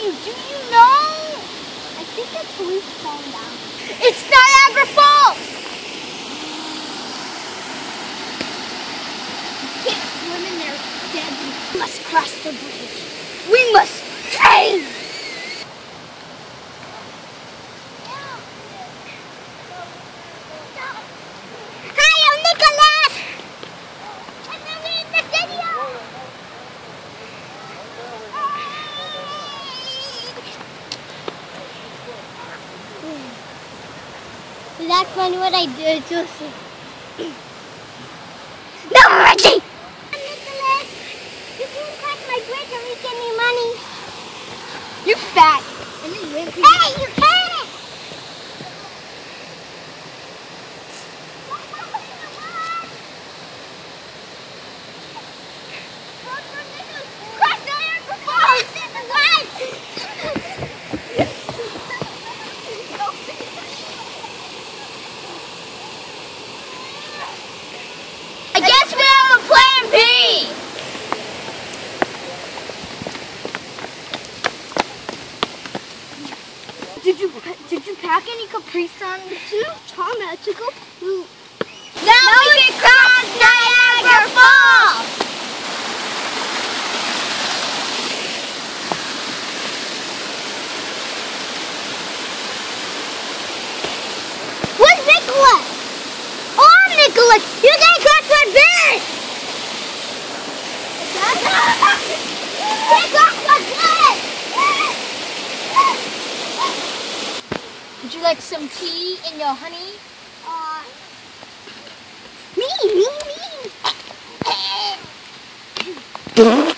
you. Do you know? I think that's Police falling down. It's Niagara Falls! You can't swim in there, it's deadly. We must cross the bridge. We must train! Hi, I'm Nicholas! And I'm in the video! Is that funny what I did, Joseph? No, Reggie! I'm Nicholas. You can cross my bridge and we get me money. You fat. Hey, you can't! Cross Niagara Falls! What? I guess we have a plan B! Did you pack any Capri Sun too? Tom had to go poop. Now we can cross Niagara Falls! Where's Nicholas? Oh, I'm Nicholas! You gotta cross my bridge! Get off my bridge! Would you like some tea in your honey? Me.